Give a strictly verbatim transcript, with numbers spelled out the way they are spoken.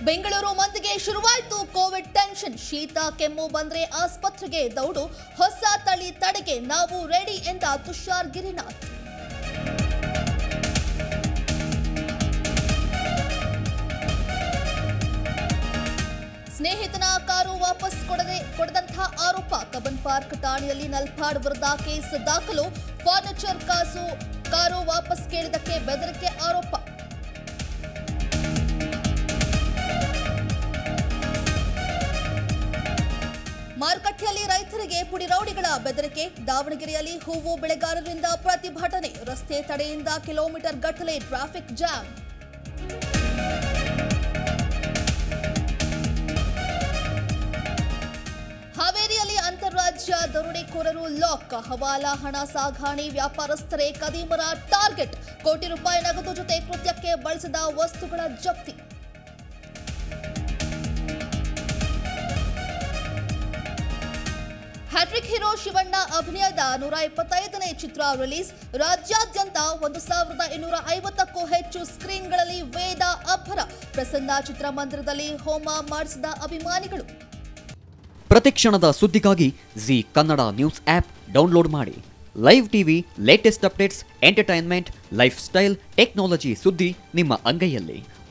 ಬೆಂಗಳೂರು ಮಂದಿಗೆ ಶುರುವಾಯಿತು Covid tension. ಶೀತ ಕೆಮ್ಮು ಬಂದ್ರೆ ಆಸ್ಪತ್ರೆಗೆ ದೌಡು. ಹೊಸ ತಳಿ ತಡೆಗೆ ನಾವು ರೆಡಿ ಎಂದ ತುಷಾರ್ ಗಿರಿನಾಥ್. ಸ್ನೇಹಿತನ ಕಾರು ವಾಪಸ್ ಕೊಡದೆ ಕೊಡದಂತಹ ಆರೋಪ. ಕಬ್ಬನ್ ಪಾರ್ಕ್ ಠಾಣೆಯಲ್ಲಿ ನಲ್ಪಾಡ್ ವಿರುದ್ಧ ಕೇಸ್ ದಾಖಲು. ಫರ್ನಿಚರ್ ಕಾಸು ಕಾರು ವಾಪಸ್ ಕೇಳಿದಕ್ಕೆ ಬೆದರಿಕೆ ಆರೋಪ. ಮಾರುಕಟ್ಟೆಯಲ್ಲಿ ರೈತರಿಗೆ ಪುಡಿರೌಡಿಗಳ ಬೆದರಿಕೆ. ದಾವಣಗೆರೆಯಲ್ಲಿ ಹೂವು ಬೆಳೆಗಾರರಿಂದ ಪ್ರತಿಭಟನೆ. ರಸ್ತೆ ತಡೆಯಿಂದ ಕಿಲೋಮೀಟರ್ ಗಟ್ಟಲೆ ಟ್ರಾಫಿಕ್ ಜಾಮ್. ಹಾವೇರಿಯಲ್ಲಿ ಅಂತಾರಾಜ್ಯ ದರೋಡೆಕೋರರು ಲಾಕ್. ಹವಾಲಾ ಹಣ ಸಾಗಾಣೆ ವ್ಯಾಪಾರಸ್ಥರೇ ಕದೀಮರ ಟಾರ್ಗೆಟ್. ಕೋಟಿ ರೂಪಾಯಿ ನಗದು ಜೊತೆ ಕೃತ್ಯಕ್ಕೆ ಬಳಸಿದ ವಸ್ತುಗಳ ಜಪ್ತಿ. ಹ್ಯಾಟ್ರಿಕ್ ಹೀರೋ ಶಿವಣ್ಣ ಅಭಿನಯದ ನೂರ ಇಪ್ಪತ್ತೈದನೇ ಚಿತ್ರ ರಿಲೀಸ್. ರಾಜ್ಯಾದ್ಯಂತ ಒಂದು ಸಾವಿರದ ಇನ್ನೂರ ಐವತ್ತಕ್ಕೂ ಹೆಚ್ಚು ಸ್ಕ್ರೀನ್ಗಳಲ್ಲಿ ವೇದ ಅಬ್ಬರ. ಪ್ರಸನ್ನ ಚಿತ್ರಮಂದಿರದಲ್ಲಿ ಹೋಮ ಮಾಡಿಸಿದ ಅಭಿಮಾನಿಗಳು. ಪ್ರತಿಕ್ಷಣದ ಸುದ್ದಿಗಾಗಿ Zee Kannada news app download ಮಾಡಿ. Live TV, latest updates, entertainment, life style, technology ಸುದ್ದಿ ನಿಮ್ಮ ಅಂಗೈಯಲ್ಲಿ.